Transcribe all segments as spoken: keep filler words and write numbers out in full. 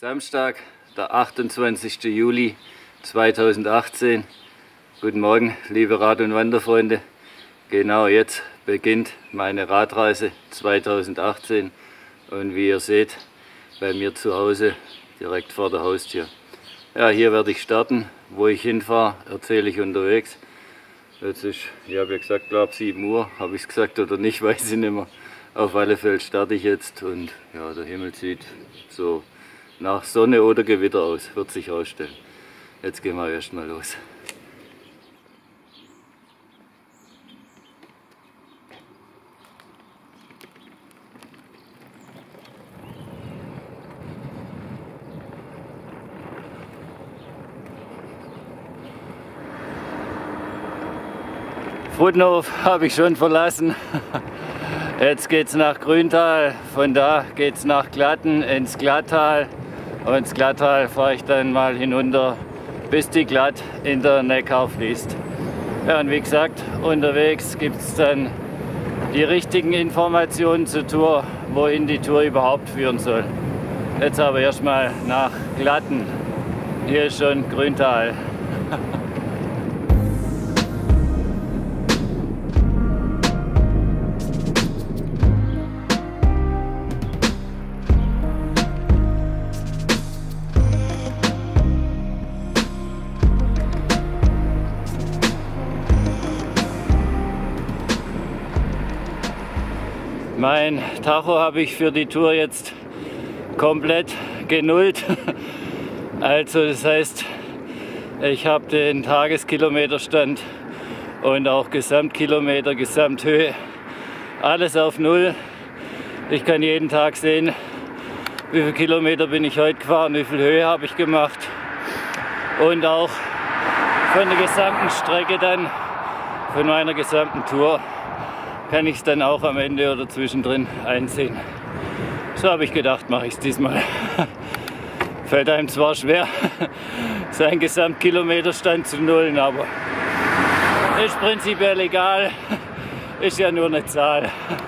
Samstag, der achtundzwanzigste Juli zweitausendachtzehn. Guten Morgen, liebe Rad- und Wanderfreunde. Genau jetzt beginnt meine Radreise zweitausendachtzehn und wie ihr seht, bei mir zu Hause, direkt vor der Haustür. Ja, hier werde ich starten. Wo ich hinfahre, erzähle ich unterwegs. Jetzt ist, ich habe ja gesagt, glaube sieben Uhr, habe ich es gesagt oder nicht, weiß ich nicht mehr. Auf alle Fälle starte ich jetzt und ja, der Himmel sieht so nach Sonne oder Gewitter aus, wird sich herausstellen. Jetzt gehen wir erstmal los. Fruttenhof habe ich schon verlassen. Jetzt geht es nach Grüntal, von da geht es nach Glatten ins Glattal und ins Glattal fahre ich dann mal hinunter, bis die Glatt in der Neckar fließt. Ja, und wie gesagt, unterwegs gibt es dann die richtigen Informationen zur Tour, wohin die Tour überhaupt führen soll. Jetzt aber erstmal nach Glatten. Hier ist schon Grüntal. Mein Tacho habe ich für die Tour jetzt komplett genullt. Also das heißt, ich habe den Tageskilometerstand und auch Gesamtkilometer, Gesamthöhe, alles auf Null. Ich kann jeden Tag sehen, wie viele Kilometer bin ich heute gefahren, wie viel Höhe habe ich gemacht und auch von der gesamten Strecke dann, von meiner gesamten Tour, kann ich es dann auch am Ende oder zwischendrin einsehen. So habe ich gedacht, mache ich es diesmal. Fällt einem zwar schwer, seinen Gesamtkilometerstand zu nullen, aber ist prinzipiell egal, ist ja nur eine Zahl.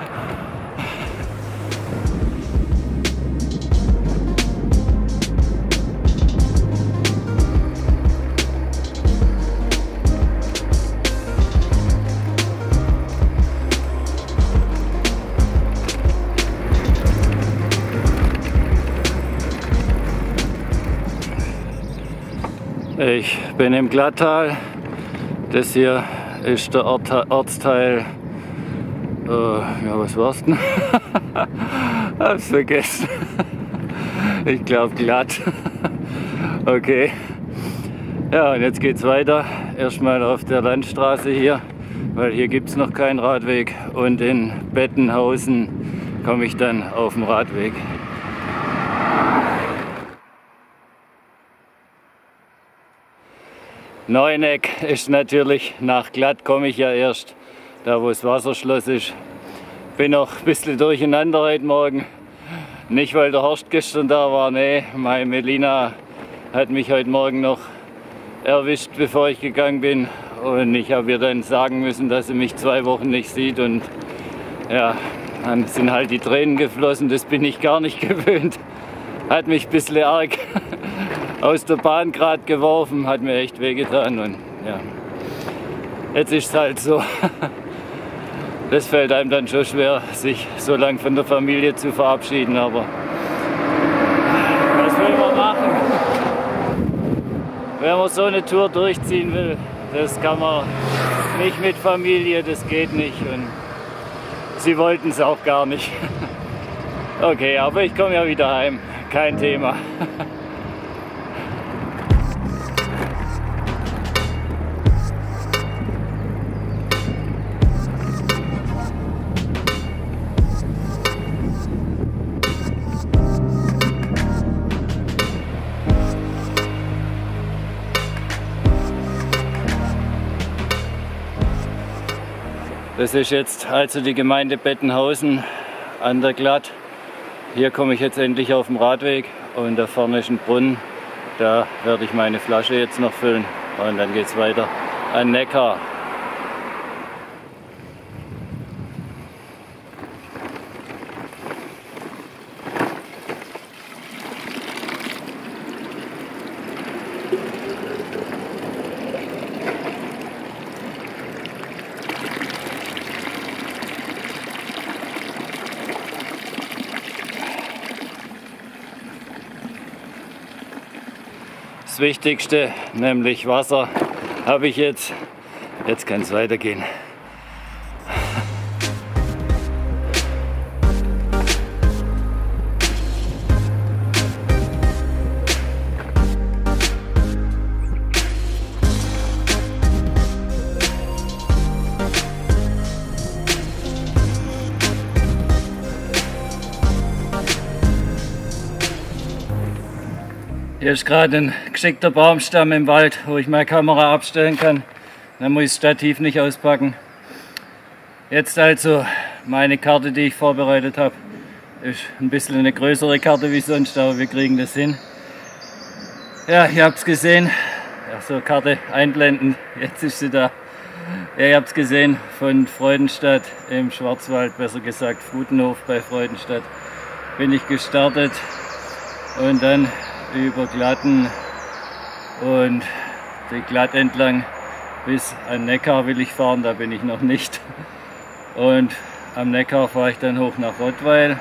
Ich bin im Glattal. Das hier ist der Ort, Ortsteil. Äh, ja, was war's denn? Hab's vergessen. Ich glaube glatt. Okay. Ja, und jetzt geht's weiter. Erstmal auf der Landstraße hier, weil hier gibt es noch keinen Radweg. Und in Bettenhausen komme ich dann auf dem Radweg. Neueneck ist natürlich, nach Glatt komme ich ja erst, da wo das Wasserschloss ist. Bin noch ein bisschen durcheinander heute Morgen. Nicht weil der Horst gestern da war, nee, meine Melina hat mich heute Morgen noch erwischt, bevor ich gegangen bin. Und ich habe ihr dann sagen müssen, dass sie mich zwei Wochen nicht sieht. Und ja, dann sind halt die Tränen geflossen, das bin ich gar nicht gewöhnt. Hat mich ein bisschen arg aus der Bahn gerade geworfen, hat mir echt wehgetan und ja, jetzt ist es halt so. Das fällt einem dann schon schwer, sich so lange von der Familie zu verabschieden, aber was will man machen? Wenn man so eine Tour durchziehen will, das kann man nicht mit Familie, das geht nicht und sie wollten es auch gar nicht. Okay, aber ich komme ja wieder heim, kein Thema. Das ist jetzt also die Gemeinde Bettenhausen an der Glatt. Hier komme ich jetzt endlich auf dem Radweg und da vorne ist ein Brunnen. Da werde ich meine Flasche jetzt noch füllen und dann geht es weiter an Neckar. das Wichtigste, nämlich Wasser, habe ich jetzt. Jetzt kann es weitergehen. Hier ist gerade ein geschickter Baumstamm im Wald, wo ich meine Kamera abstellen kann. Dann muss ich das Stativ nicht auspacken. Jetzt also meine Karte, die ich vorbereitet habe. Ist ein bisschen eine größere Karte wie sonst, aber wir kriegen das hin. Ja, ihr habt es gesehen. Ja, so Karte einblenden, jetzt ist sie da. Ja, ihr habt es gesehen, von Freudenstadt im Schwarzwald, besser gesagt Frutenhof bei Freudenstadt, bin ich gestartet und dann über Glatten und die Glatt entlang bis an Neckar will ich fahren, da bin ich noch nicht. Und am Neckar fahre ich dann hoch nach Rottweil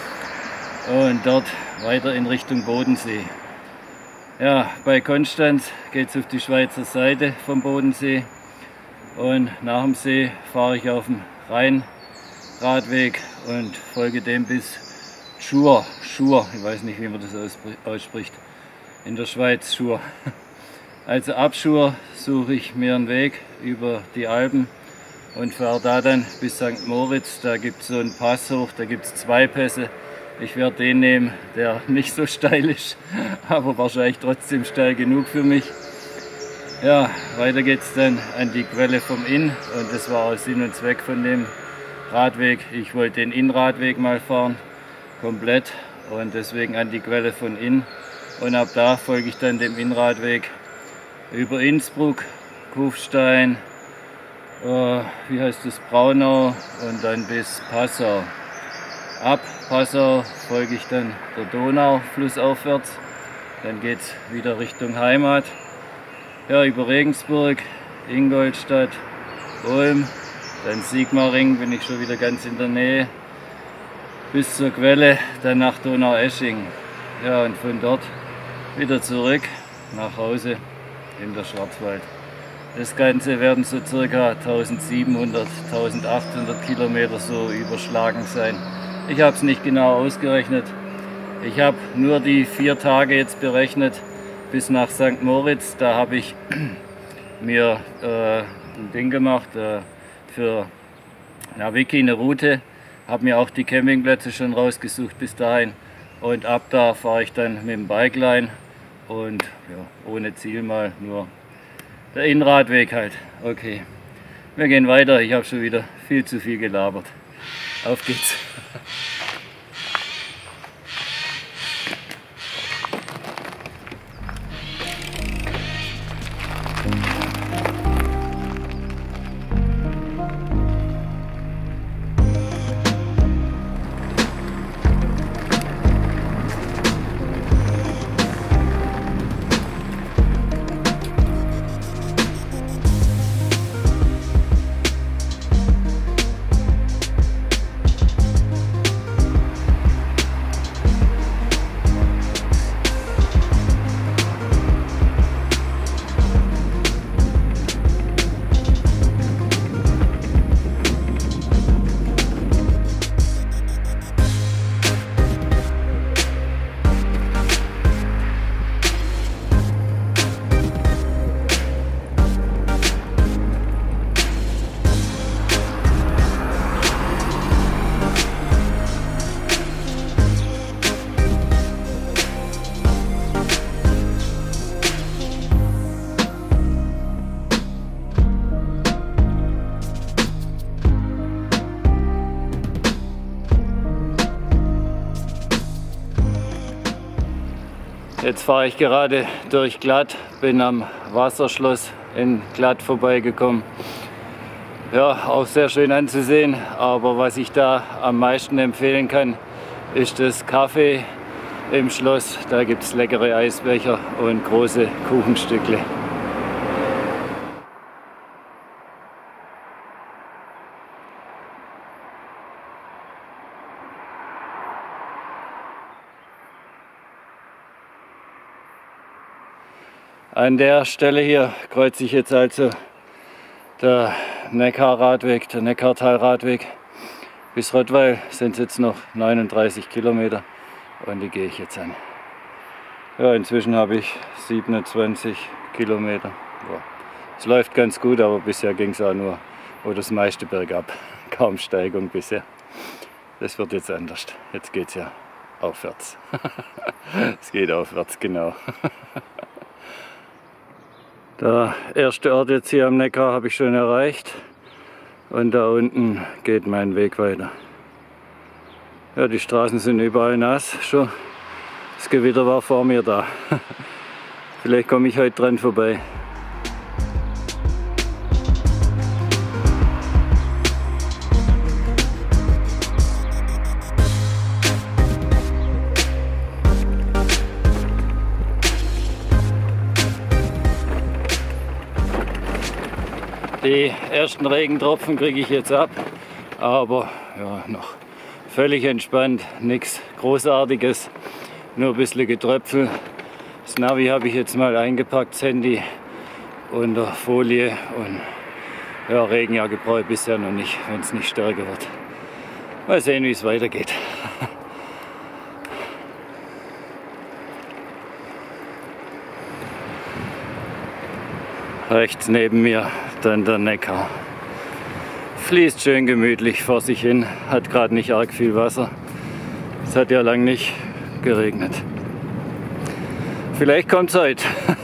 und dort weiter in Richtung Bodensee. Ja, bei Konstanz geht es auf die Schweizer Seite vom Bodensee und nach dem See fahre ich auf dem Rheinradweg und folge dem bis Schur, Schur, ich weiß nicht, wie man das ausspricht, in der Schweiz Schur. Also ab Schur suche ich mir einen Weg über die Alpen und fahre da dann bis Sankt Moritz. Da gibt es so einen Pass hoch, da gibt es zwei Pässe. Ich werde den nehmen, der nicht so steil ist, aber wahrscheinlich trotzdem steil genug für mich. Ja, weiter geht es dann an die Quelle vom Inn und das war auch Sinn und Zweck von dem Radweg. Ich wollte den Innradweg mal fahren. Komplett und deswegen an die Quelle von Inn und ab da folge ich dann dem Innradweg über Innsbruck, Kufstein, äh, wie heißt das, Braunau und dann bis Passau. Ab Passau folge ich dann der Donau flussaufwärts, dann geht es wieder Richtung Heimat, ja, über Regensburg, Ingolstadt, Ulm, dann Sigmaringen, bin ich schon wieder ganz in der Nähe. Bis zur Quelle, dann nach Donaueschingen. Ja, und von dort wieder zurück nach Hause in der Schwarzwald. Das Ganze werden so circa tausendsiebenhundert, tausendachthundert Kilometer so überschlagen sein. Ich habe es nicht genau ausgerechnet. Ich habe nur die vier Tage jetzt berechnet bis nach Sankt Moritz. Da habe ich mir äh, ein Ding gemacht äh, für Naviki, eine Route. Habe mir auch die Campingplätze schon rausgesucht bis dahin und ab da fahre ich dann mit dem Bikeline und ja, ohne Ziel mal, nur der Innradweg halt. Okay, wir gehen weiter, ich habe schon wieder viel zu viel gelabert. Auf geht's! Jetzt fahre ich gerade durch Glatt, bin am Wasserschloss in Glatt vorbeigekommen. Ja, auch sehr schön anzusehen, aber was ich da am meisten empfehlen kann, ist das Kaffee im Schloss. Da gibt es leckere Eisbecher und große Kuchenstückle. An der Stelle hier kreuze ich jetzt also der Neckarradweg, der Neckartalradweg. Bis Rottweil sind es jetzt noch neununddreißig Kilometer und die gehe ich jetzt an. Ja, inzwischen habe ich siebenundzwanzig Kilometer. Ja, es läuft ganz gut, aber bisher ging es auch nur, oder das meiste bergab. Kaum Steigung bisher. Das wird jetzt anders. Jetzt geht es ja aufwärts. Es geht aufwärts, genau. Der erste Ort jetzt hier am Neckar habe ich schon erreicht. Und da unten geht mein Weg weiter. Ja, die Straßen sind überall nass schon. Das Gewitter war vor mir da. Vielleicht komme ich heute dran vorbei. Die ersten Regentropfen kriege ich jetzt ab, aber ja, noch völlig entspannt, nichts Großartiges, nur ein bisschen Getröpfel. Das Navi habe ich jetzt mal eingepackt, das Handy unter Folie und ja, Regenjacke brauche ich bisher noch nicht, wenn es nicht stärker wird. Mal sehen, wie es weitergeht. Rechts neben mir dann der Neckar. Fließt schön gemütlich vor sich hin, hat gerade nicht arg viel Wasser. Es hat ja lang nicht geregnet. Vielleicht kommt es heute.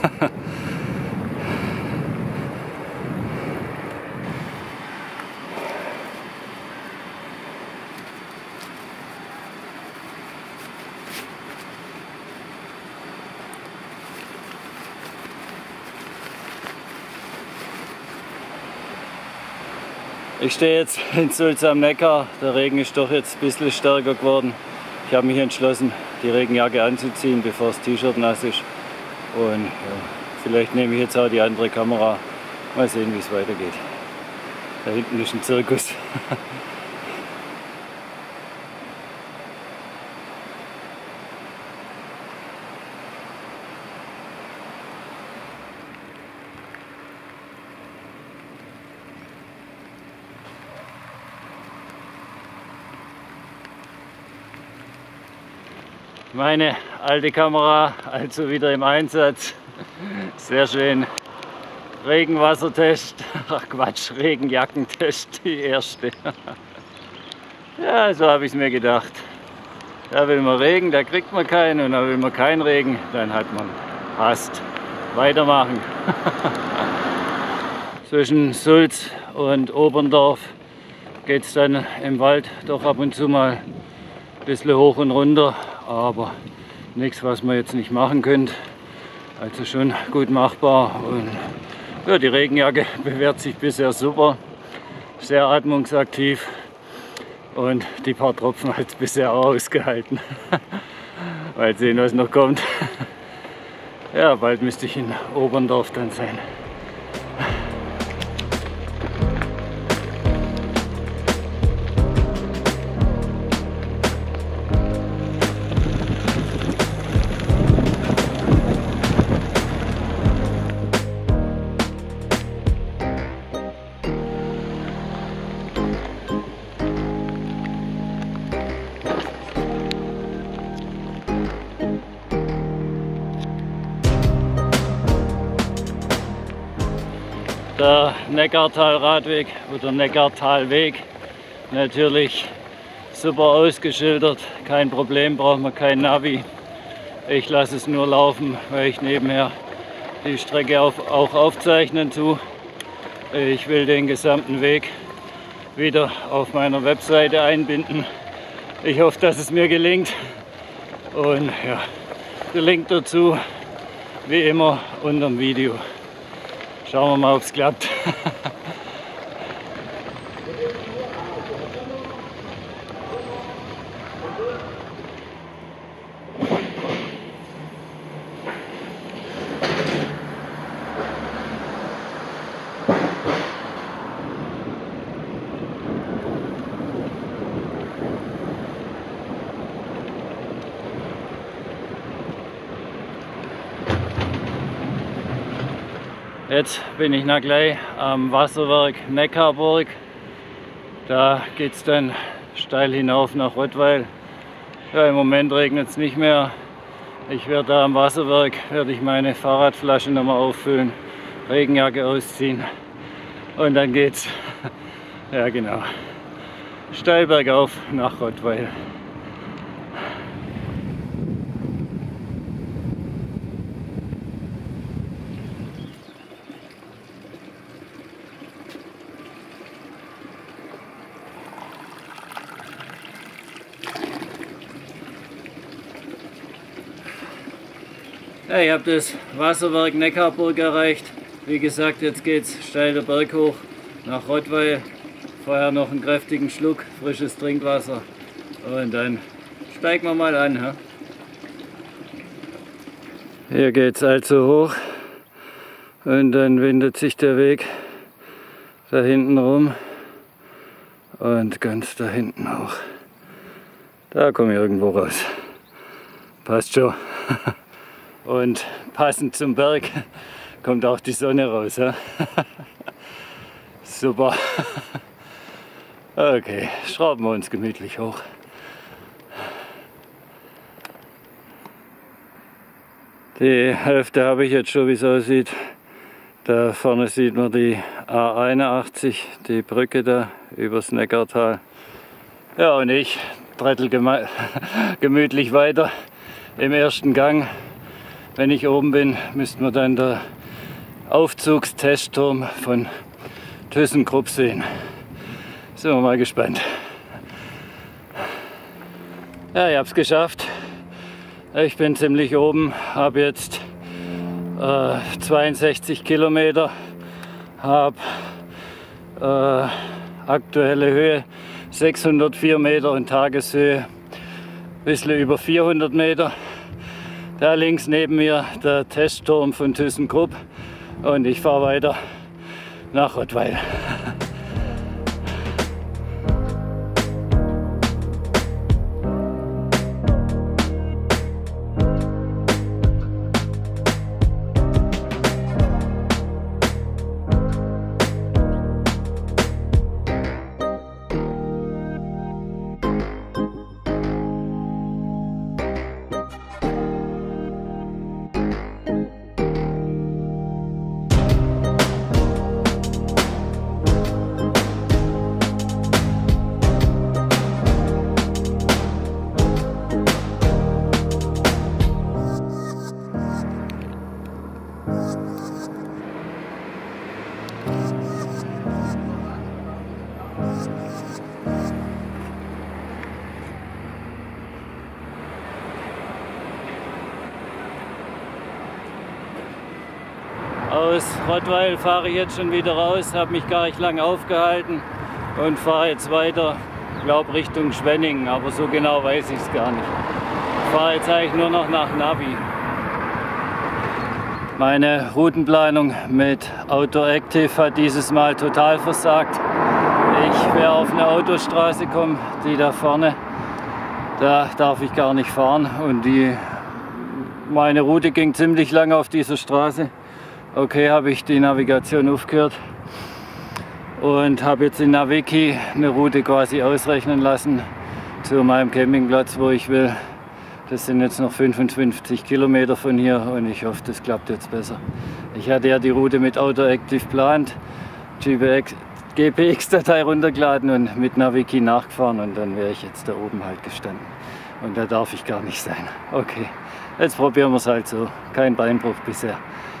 Ich stehe jetzt in Sulz am Neckar. Der Regen ist doch jetzt ein bisschen stärker geworden. Ich habe mich entschlossen, die Regenjacke anzuziehen, bevor das T-Shirt nass ist. Und ja, vielleicht nehme ich jetzt auch die andere Kamera. Mal sehen, wie es weitergeht. Da hinten ist ein Zirkus. Meine alte Kamera also wieder im Einsatz. Sehr schön. Regenwassertest. Ach Quatsch, Regenjackentest, die erste. Ja, so habe ich es mir gedacht. Da will man Regen, da kriegt man keinen, und da will man keinen Regen, dann hat man Hast. Weitermachen. Zwischen Sulz und Oberndorf geht es dann im Wald doch ab und zu mal ein bisschen hoch und runter. Aber nichts, was man jetzt nicht machen könnte. Also schon gut machbar. Und ja, die Regenjacke bewährt sich bisher super. Sehr atmungsaktiv. Und die paar Tropfen hat es bisher auch ausgehalten. Mal sehen, was noch kommt. Ja, bald müsste ich in Oberndorf dann sein. Der Neckartalradweg oder Neckartalweg natürlich super ausgeschildert, kein Problem, braucht man kein Navi. Ich lasse es nur laufen, weil ich nebenher die Strecke auf, auch aufzeichnen tue. Ich will den gesamten Weg wieder auf meiner Webseite einbinden. Ich hoffe, dass es mir gelingt. Und ja, der Link dazu wie immer unter dem Video. Schauen wir mal, ob es klappt. Jetzt bin ich noch gleich am Wasserwerk Neckarburg. Da geht es dann steil hinauf nach Rottweil. Ja, im Moment regnet es nicht mehr. Ich werde da am Wasserwerk werde ich meine Fahrradflasche nochmal auffüllen, Regenjacke ausziehen und dann geht's, ja genau, steil bergauf nach Rottweil. Ja, ich habe das Wasserwerk Neckarburg erreicht. Wie gesagt, jetzt geht es steil den Berg hoch nach Rottweil. Vorher noch einen kräftigen Schluck frisches Trinkwasser und dann steigen wir mal an. Ja? Hier geht es also hoch und dann windet sich der Weg da hinten rum und ganz da hinten auch. Da komme ich irgendwo raus. Passt schon. Und passend zum Berg kommt auch die Sonne raus. Ja? Super. Okay, schrauben wir uns gemütlich hoch. Die Hälfte habe ich jetzt schon, wie es aussieht. Da vorne sieht man die A einundachtzig, die Brücke da übers Neckartal. Ja, und ich trettel gemütlich weiter im ersten Gang. Wenn ich oben bin, müsste man dann der Aufzugstestturm von ThyssenKrupp sehen. Sind wir mal gespannt. Ja, ich habe es geschafft. Ich bin ziemlich oben, habe jetzt äh, zweiundsechzig Kilometer, habe äh, aktuelle Höhe sechshundertvier Meter und Tageshöhe ein bisschen über vierhundert Meter. Da links neben mir der Testturm von ThyssenKrupp und ich fahre weiter nach Rottweil. Aus Rottweil fahre ich jetzt schon wieder raus, habe mich gar nicht lange aufgehalten und fahre jetzt weiter, glaube Richtung Schwenningen, aber so genau weiß ich es gar nicht. Ich fahre jetzt eigentlich nur noch nach Navi. Meine Routenplanung mit AutoActive hat dieses Mal total versagt. Ich wäre auf eine Autostraße gekommen, die da vorne, da darf ich gar nicht fahren und die, meine Route ging ziemlich lange auf dieser Straße. Okay, habe ich die Navigation aufgehört und habe jetzt in Naviki eine Route quasi ausrechnen lassen zu meinem Campingplatz, wo ich will. Das sind jetzt noch fünfundfünfzig Kilometer von hier und ich hoffe, das klappt jetzt besser. Ich hatte ja die Route mit AutoActive geplant, G P X-Datei runtergeladen und mit Naviki nachgefahren und dann wäre ich jetzt da oben halt gestanden. Und da darf ich gar nicht sein. Okay, jetzt probieren wir es halt so. Kein Beinbruch bisher.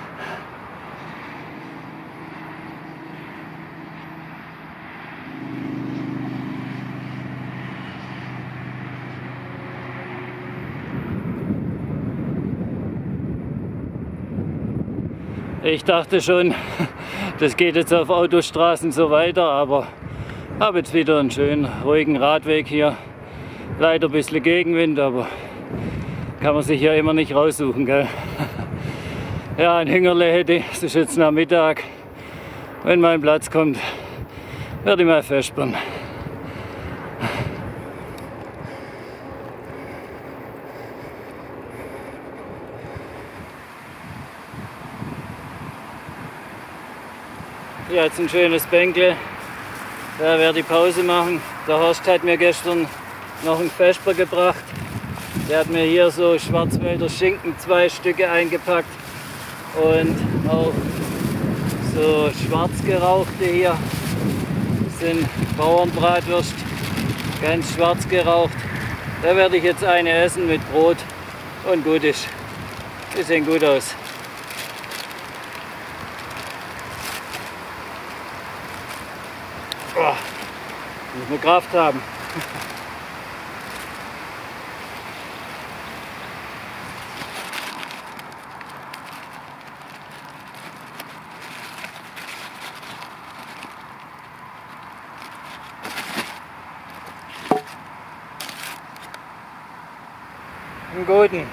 Ich dachte schon, das geht jetzt auf Autostraßen so weiter, aber habe jetzt wieder einen schönen, ruhigen Radweg hier. Leider ein bisschen Gegenwind, aber kann man sich ja immer nicht raussuchen, gell? Ja, ein Hüngerle hätte, es ist jetzt nach Mittag. Wenn mein Platz kommt, werde ich mal festsparen. hier jetzt ein schönes Bänkle. Da werde ich Pause machen. Der Horst hat mir gestern noch einen Vesper gebracht. Der hat mir hier so Schwarzwälder Schinken, zwei Stücke eingepackt und auch so schwarz gerauchte hier. Das sind Bauernbratwürst, ganz schwarz geraucht. Da werde ich jetzt eine essen mit Brot und gut ist. Die sehen gut aus. Oh, muss man Kraft haben. Einen guten.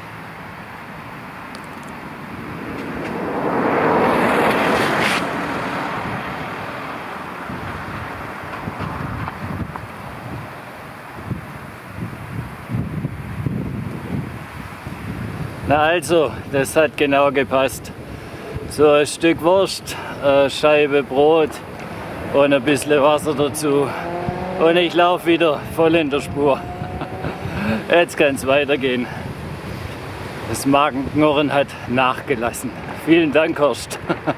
Na also, das hat genau gepasst. So ein Stück Wurst, eine Scheibe Brot und ein bisschen Wasser dazu. Und ich laufe wieder voll in der Spur. Jetzt kann es weitergehen. Das Magenknurren hat nachgelassen. Vielen Dank, Horst.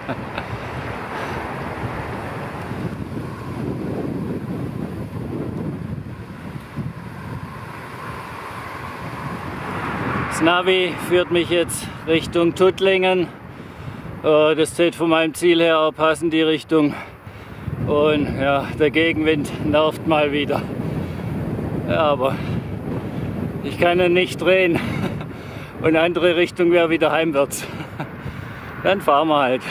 Das Navi führt mich jetzt Richtung Tuttlingen. Das steht von meinem Ziel her auch passend die Richtung. Und ja, der Gegenwind nervt mal wieder. Ja, aber ich kann ihn nicht drehen. Und andere Richtung wäre wieder heimwärts. Dann fahren wir halt.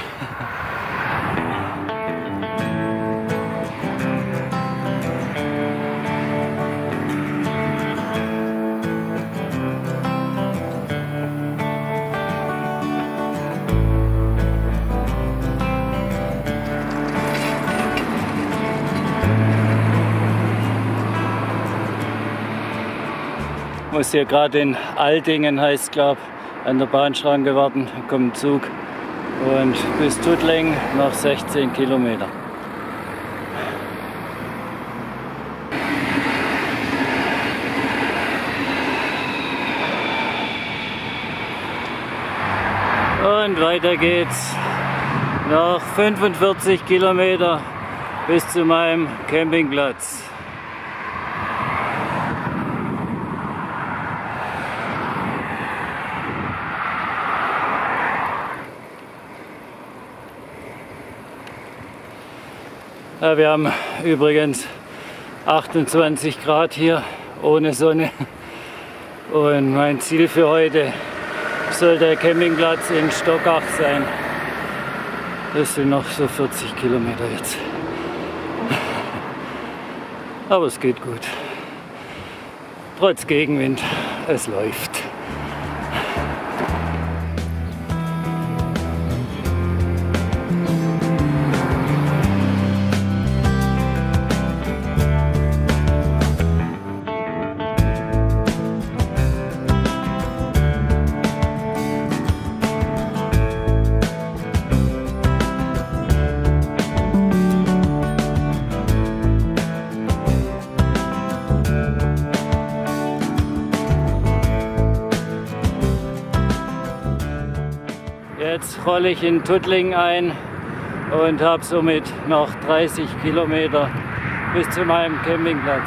Ich muss hier gerade in Altingen, heißt glaube an der Bahnschranke warten, da kommt ein Zug. Und bis Tuttlingen noch sechzehn Kilometer. Und weiter geht's. Noch fünfundvierzig Kilometer bis zu meinem Campingplatz. Ja, wir haben übrigens achtundzwanzig Grad hier ohne Sonne und mein Ziel für heute soll der Campingplatz in Stockach sein. Das sind noch so vierzig Kilometer jetzt. Aber es geht gut. Trotz Gegenwind, es läuft. Jetzt rolle ich in Tuttlingen ein und habe somit noch dreißig Kilometer bis zu meinem Campingplatz.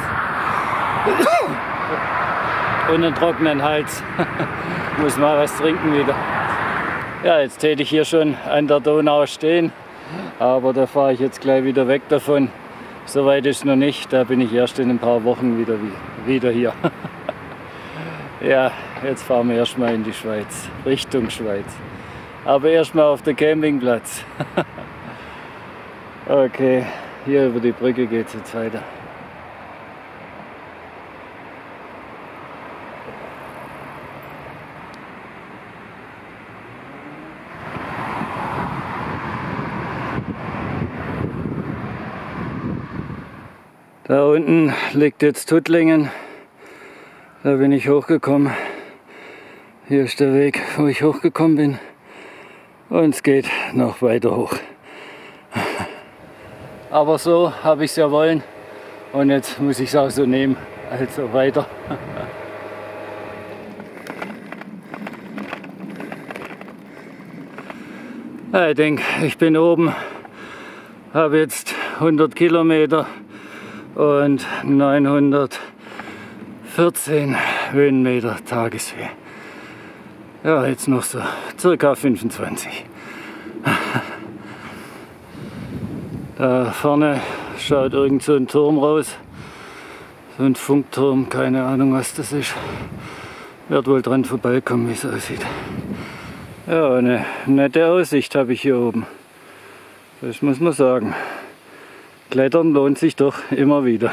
Und einen trockenen Hals. Muss mal was trinken wieder. Ja, jetzt täte ich hier schon an der Donau stehen, aber da fahre ich jetzt gleich wieder weg davon. Soweit ist es noch nicht, da bin ich erst in ein paar Wochen wieder, wieder hier. Ja, jetzt fahren wir erstmal in die Schweiz, Richtung Schweiz. Aber erstmal auf den Campingplatz. Okay, hier über die Brücke geht es jetzt weiter. Da unten liegt jetzt Tuttlingen. Da bin ich hochgekommen. Hier ist der Weg, wo ich hochgekommen bin. Und es geht noch weiter hoch. Aber so habe ich es ja wollen und jetzt muss ich es auch so nehmen. Also weiter. Ja, ich denke, ich bin oben, habe jetzt hundert Kilometer und neunhundertvierzehn Höhenmeter Tageshöhe. Ja, jetzt noch so circa fünfundzwanzig. Da vorne schaut irgend so ein Turm raus, so ein Funkturm, keine Ahnung was das ist. Wird wohl dran vorbeikommen, wie es aussieht. Ja, eine nette Aussicht habe ich hier oben. Das muss man sagen. Klettern lohnt sich doch immer wieder.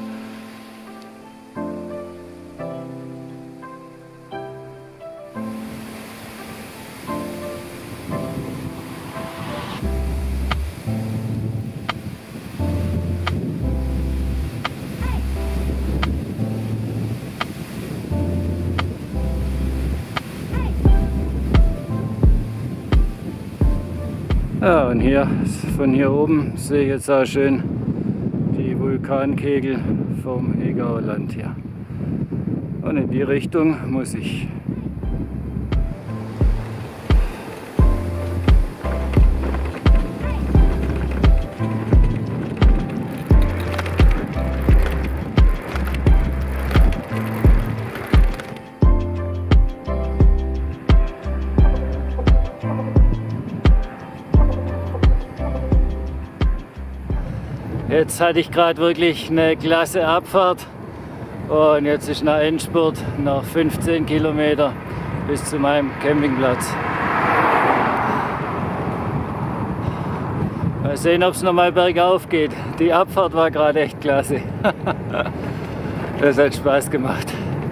Ja, und hier, von hier oben sehe ich jetzt auch schön die Vulkankegel vom Egauer Land hier. Und in die Richtung muss ich. Jetzt hatte ich gerade wirklich eine klasse Abfahrt und jetzt ist nach Endspurt noch fünfzehn Kilometer bis zu meinem Campingplatz. Mal sehen, ob es nochmal bergauf geht. Die Abfahrt war gerade echt klasse. Das hat Spaß gemacht.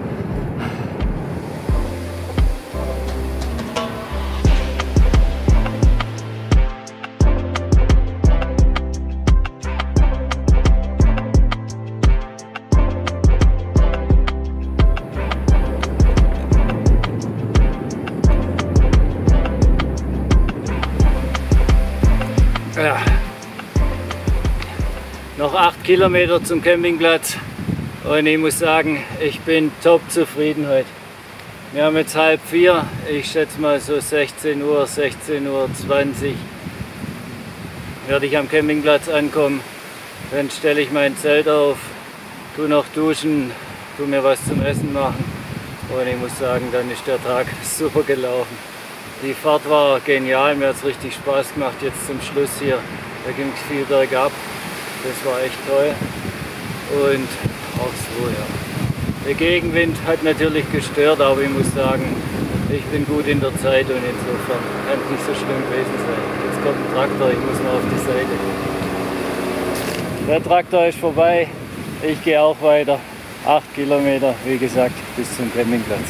Ja. Noch acht Kilometer zum Campingplatz und ich muss sagen, ich bin top zufrieden heute. Wir haben jetzt halb vier, ich schätze mal so sechzehn Uhr, sechzehn Uhr zwanzig werde ich am Campingplatz ankommen. Dann stelle ich mein Zelt auf, tu noch duschen, tu mir was zum Essen machen und ich muss sagen, dann ist der Tag super gelaufen. Die Fahrt war genial, mir hat es richtig Spaß gemacht jetzt zum Schluss hier. Da ging es viel bergab, das war echt toll und auch so, ja. Der Gegenwind hat natürlich gestört, aber ich muss sagen, ich bin gut in der Zeit und insofern kann es nicht so schlimm gewesen sein. Jetzt kommt ein Traktor, ich muss mal auf die Seite. Der Traktor ist vorbei, ich gehe auch weiter. acht Kilometer, wie gesagt, bis zum Campingplatz.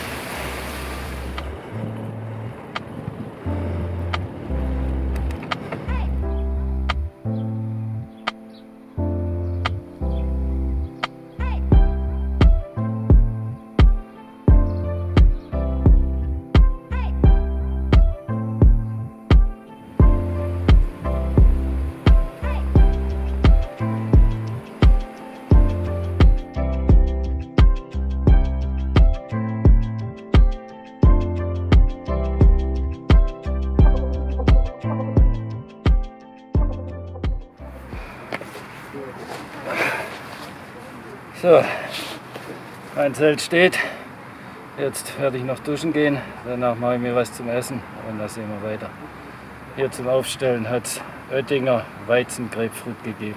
So, mein Zelt steht. Jetzt werde ich noch duschen gehen. Danach mache ich mir was zum Essen und dann sehen wir weiter. Hier zum Aufstellen hat es Oettinger Weizen-Grapefruit gegeben.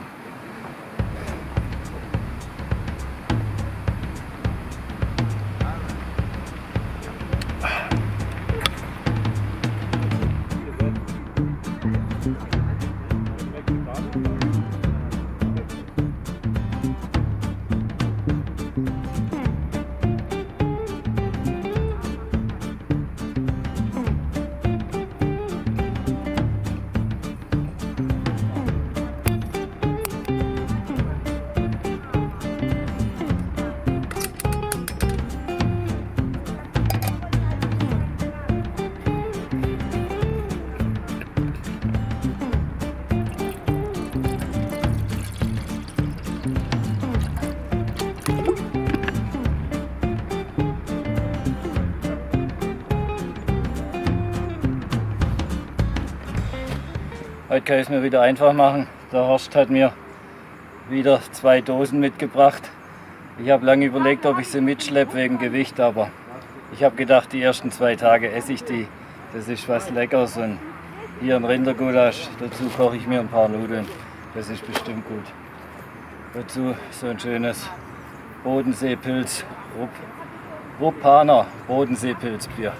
Heute kann ich es mir wieder einfach machen. Der Horst hat mir wieder zwei Dosen mitgebracht. Ich habe lange überlegt, ob ich sie mitschleppe wegen Gewicht, aber ich habe gedacht, die ersten zwei Tage esse ich die. Das ist was Leckeres und hier ein Rindergulasch. Dazu koche ich mir ein paar Nudeln. Das ist bestimmt gut. Dazu so ein schönes Bodenseepilz, Rupp, Ruppaner Bodenseepilzbier.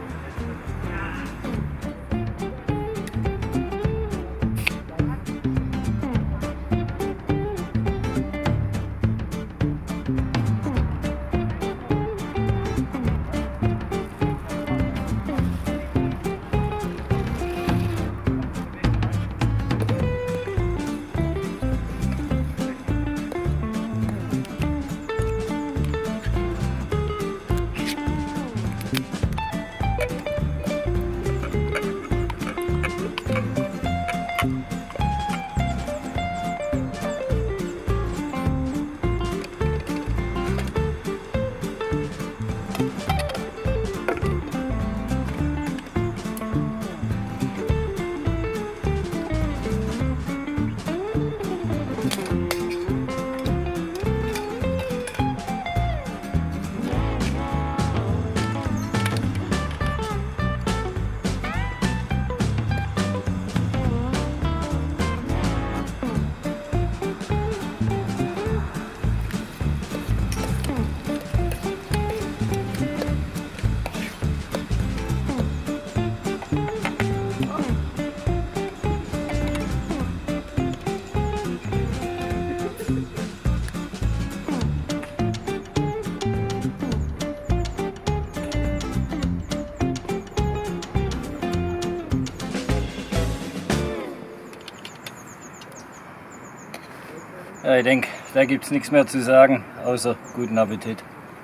Ja, ich denke, da gibt es nichts mehr zu sagen, außer guten Appetit.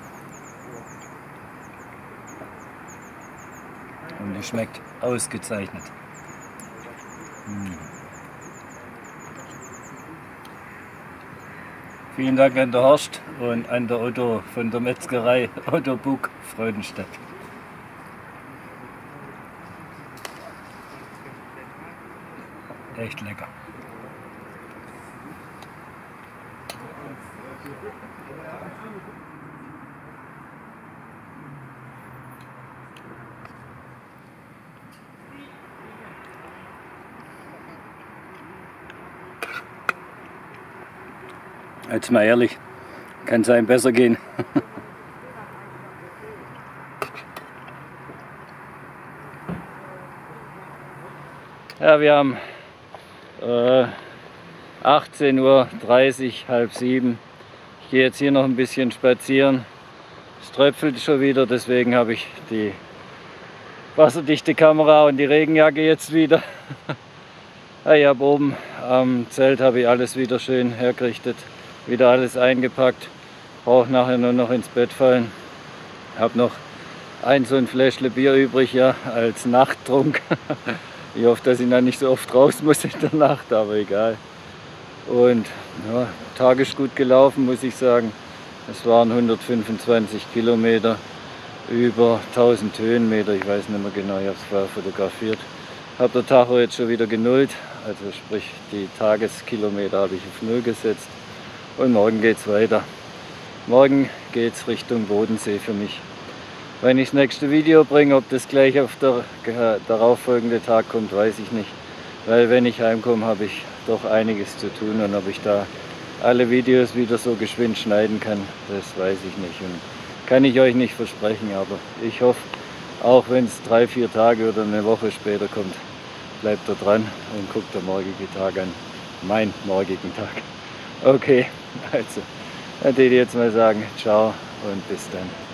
Und die schmeckt ausgezeichnet. Hm. Vielen Dank an der Horst und an der Otto von der Metzgerei Otto Buck Freudenstadt. Echt lecker. Jetzt mal ehrlich, kann es einem besser gehen. Ja, wir haben äh, achtzehn Uhr dreißig, halb sieben. Ich gehe jetzt hier noch ein bisschen spazieren. Es tröpfelt schon wieder, deswegen habe ich die wasserdichte Kamera und die Regenjacke jetzt wieder. Ja, ich habe oben am Zelt habe ich alles wieder schön hergerichtet, wieder alles eingepackt. Brauche nachher nur noch ins Bett fallen. Habe noch ein so ein Fläschle Bier übrig, ja, als Nachttrunk. Ich hoffe, dass ich dann nicht so oft raus muss in der Nacht, aber egal. Und ja, Tag ist gut gelaufen, muss ich sagen. Es waren hundertfünfundzwanzig Kilometer, über tausend Höhenmeter, ich weiß nicht mehr genau, ich habe es vorher fotografiert. Habe der Tacho jetzt schon wieder genullt, also sprich die Tageskilometer habe ich auf null gesetzt. Und morgen geht es weiter. Morgen geht es Richtung Bodensee für mich. Wenn ich das nächste Video bringe, ob das gleich auf der äh, darauffolgende Tag kommt, weiß ich nicht. Weil wenn ich heimkomme, habe ich doch einiges zu tun und ob ich da alle Videos wieder so geschwind schneiden kann, das weiß ich nicht. Und kann ich euch nicht versprechen, aber ich hoffe, auch wenn es drei, vier Tage oder eine Woche später kommt, bleibt da dran und guckt der morgige Tag an. Mein morgigen Tag. Okay, also, dann würde ich jetzt mal sagen, ciao und bis dann.